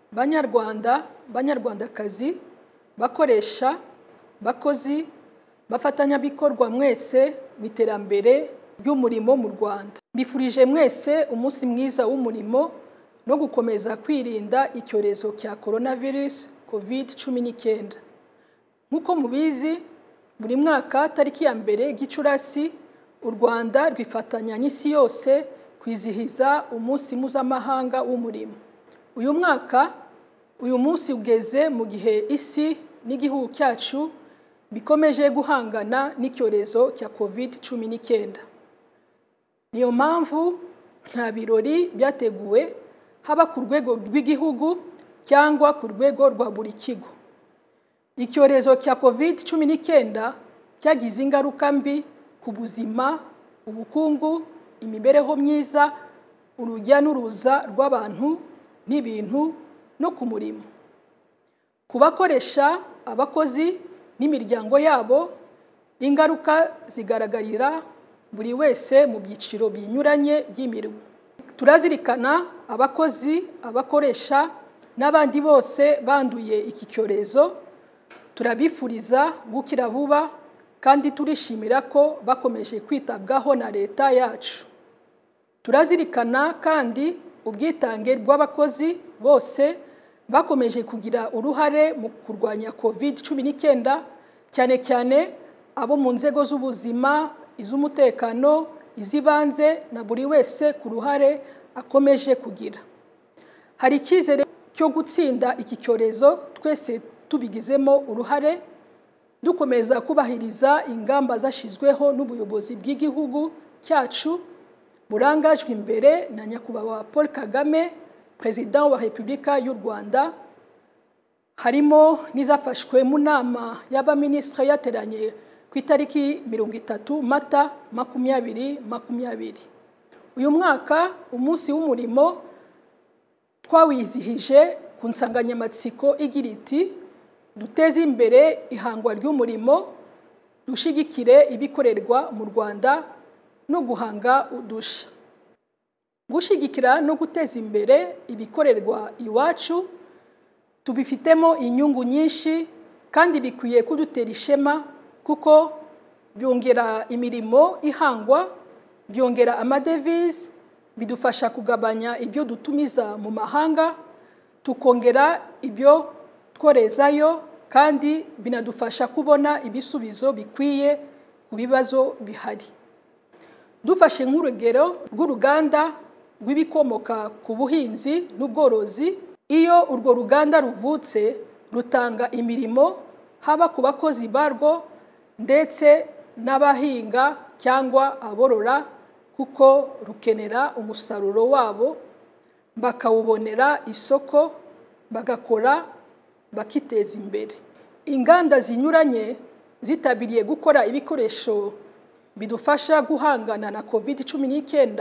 Banyarwanda, banyarwandakazi, bakoresha, bakozi, bafatanyabikorwa mwese mu iterambere ry'umurimo mu Rwanda. Mbifurije mwese umunsi mwiza w'umurimo no gukomeza kwirinda icyorezo cya coronavirus COVID-19. Nk'uko mubizi, buri mwaka tariki ya mbere Gicurasi, u Rwanda rwifatanya n'isi yose kwizihiza umunsi mpuzamahanga w'umurimo. Uyu mwaka, uyu munsi ugeze mu gihe isi n'igihugu cyacu bikomeje guhangana n'icyorezo cya COVID-19. Niyo mpamvu nta birori byateguwe haba ku rwego rw'igihugu cyangwa ku rwego rwa buri kigo. Icyorezo cya COVID-19 cyagize ingaruka mbi ku buzima, ubukungu, imibereho myiza, urujya n'uruza rw'abantu n'ibintu no ku murimo. Ku bakoresha, abakozi n'imiryango yabo, ingaruka zigaragarira buri wese mu byiciro binyuranye by'imirimo. Turazirikana abakozi, abakoresha n'abandi bose banduye iki cyorezo. Turabifuriza gukira vuba kandi turishimira ko bakomeje kwitabwaho na leta yacu. Turazirikana kandi ubwitange bw'abakozi bose bakomeje kugira uruhare mu kurwanya COVID-19, cyane cyane abo mu nzego z'ubuzima, iz'umutekano, iz'ibanze na buri wese ku ruhare akomeje kugira. Hari icyizere cyo gutsinda iki cyorezo twese tubigizemo uruhare, dukomeza kubahiriza ingamba zashyizweho n'ubuyobozi bw'igihugu cyacu burangajwe imbere na Nyakubahwa Paul Kagame, Perezida wa Repubulika y'u Rwanda. Harimo n'izafashwe mu nama y'abaminisitiri yateranye ku itariki 30 Mata 2020. Uyu mwaka umunsi w'umurimo twawizihije ku nsanganyamatsiko igira iti duteze imbere ihangwa ry'umurimo, dushigikire ibikorerwa mu Rwanda no guhanga udusha. Gushigikira no guteza imbere ibikorerwa iwacu tubifitemo inyungu nyinshi kandi bikwiye kudutera ishema, kuko byongera imirimo ihangwa, byongera amadevize, bidufasha kugabanya ibyo dutumiza mu mahanga, tukongera ibyo tworezayo, kandi binadufasha kubona ibisubizo bikwiye ku bibazo bihari. Dufashe nk'urugero rw'uruganda rw'ibikomoka ku buhinzi n'ubworozi, iyo urwo ruganda ruvutse rutanga imirimo haba ku bakozi barwo ndetse n'abahinga cyangwa aborora, kuko rukenera umusaruro wabo bakawubonera isoko, bagakora bakiteza imbere. Inganda zinyuranye zitabiriye gukora ibikoresho bidufasha guhangana na COVID-19,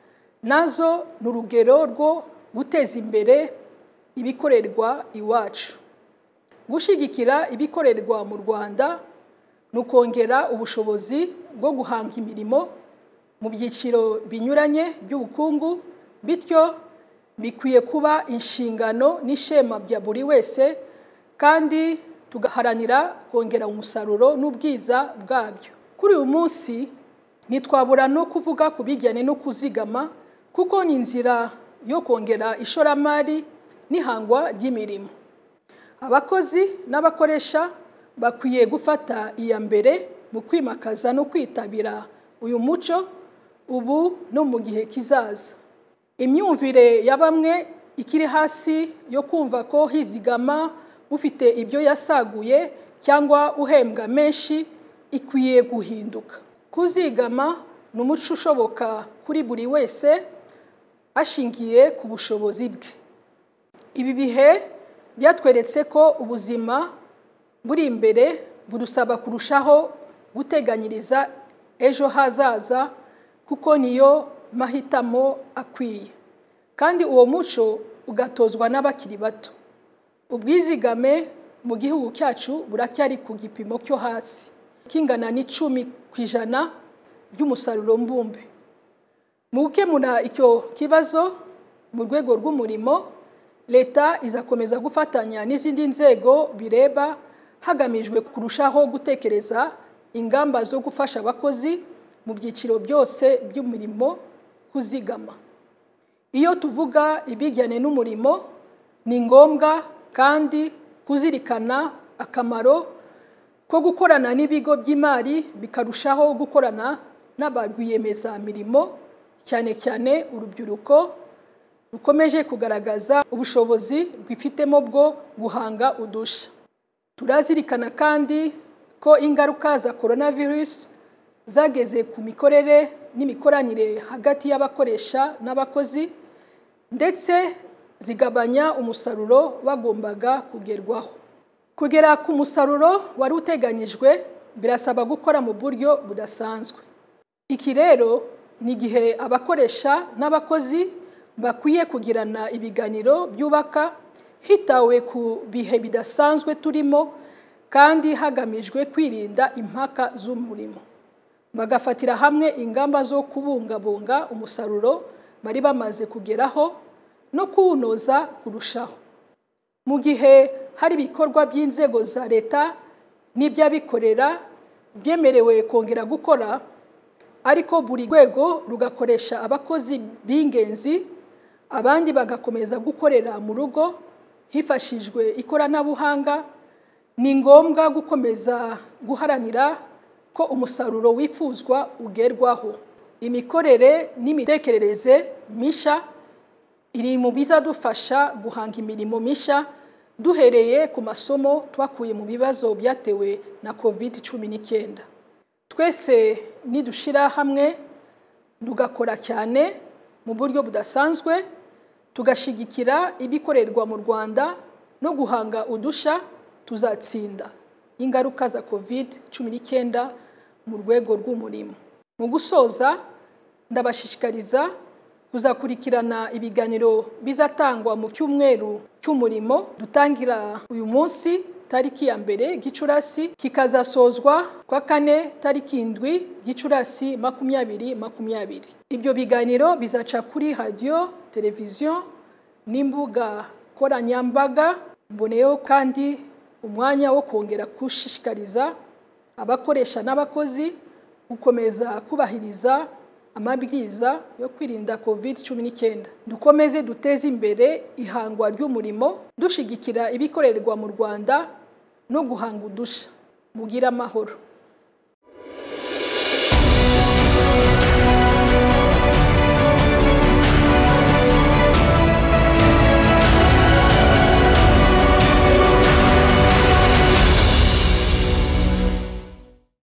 nazo ni urugero rwo guteza imbere ibikorerwa iwacu. Gushigikira ibikorerwa mu Rwanda ni ukongera ubushobozi bwo guhanga imirimo mu byiciro binyuranye by'ubukungu, bityo bikwiye kuba inshingano n'ishema bya buri wese, kandi tugaharanira kongera umusaruro n'ubwiza bwabyo. Kuri uyu munsi ntitwabura no kuvuga ku bijyanye no kuzigama, kuko ni inzira yo kongera ishoramari n'ihangwa ry'imirimo. Abakozi n'abakoresha bakwiye gufata iya mbere mu kwimakaza no kwitabira uyu muco ubu no mu gihe kizaza. Imyumvire ya bamwe ikiri hasi yo kumva ko hizigama ufite ibyo yasaguye cyangwa uhembwa menshi ikwiye guhinduka. Kuzigama ni umuco ushoboka kuri buri wese ashingiye ku bushobozi bwe. Ibi bihe byatweretse ko ubuzima buri imbere budusaba kurushaho guteganyiriza ejo hazaza, kuko niyo mahitamo akwiye, kandi uwo muco ugatozwa n'abakiri bato. Ubwizigame mu gihugu cyacu buracyari ku gipimo cyo hasi, kingana n'10% by'umusaruro mbumbe. Mu gukemura icyo kibazo mu rwego rw'umurimo, leta izakomeza gufatanya n'izindi nzego bireba hagamijwe kurushaho gutekereza ingamba zo gufasha abakozi mu byiciro byose by'umurimo kuzigama. Iyo tuvuga ibijyanye n'umurimo, ni ngombwa kandi kuzirikana akamaro ko gukorana n'ibigo by'imari bikarushaho gukorana n'abarwiyemezamirimo, cyane cyane urubyiruko rukomeje kugaragaza ubushobozi rwifitemo bwo guhanga udushya. Turazirikana kandi ko ingaruka za coronavirus zageze ku mikorere n'imikoranire hagati y'abakoresha n'abakozi, ndetse zigabanya umusaruro bagombaga kugerwaho. Kugera ku musaruro wari uteganyijwe birasaba gukora mu buryo budasanzwe. Iki rero ni igihe abakoresha n'abakozi bakwiye kugirana ibiganiro byubaka hitawe ku bihe bidasanzwe turimo, kandi hagamijwe kwirinda impaka z'umurimo. Bagafatira hamwe ingamba zo kubungabunga umusaruro bari bamaze kugeraho no kuwunoza kurushaho. Mu gihe hari ibikorwa by'inzego za leta n'iby'abikorera byemerewe kongera gukora, ariko buri rwego rugakoresha abakozi b'ingenzi, abandi bagakomeza gukorera mu rugo hifashishijwe ikoranabuhanga, ni ngombwa gukomeza guharanira ko umusaruro wifuzwa ugerwaho. Imikorere n'imitekerereze misha iri mu bizadufasha guhanga imirimo misha, duhereye ku masomo twakuye mu bibazo byatewe na COVID-19. Twese nidushira hamwe tugakora cyane mu buryo budasanzwe, tugashigikira ibikorerwa mu Rwanda no guhanga udusha, tuzatsinda ingaruka za COVID-19 mu rwego rw'umurimo. Mu gusoza, ndabashishikariza kuzakurikirana ibiganiro bizatangwa mu cyumweru cy'umurimo dutangira uyu munsi tariki ya 2 Gicurasi, kikazasozwa kwa 4 tariki 7 Gicurasi 2020. Ibyo biganiro bizaca kuri radio, televiziyo n'imbuga koranyambaga. Mboneyeho kandi umwanya wo kongera gushishikariza abakoresha n'abakozi gukomeza kubahiriza amabwiriza yo kwirinda COVID-19. Dukomeze duteze imbere ihangwa ry'umurimo, dushigikira ibikorerwa mu Rwanda no guhanga udusha. Mugira amahoro.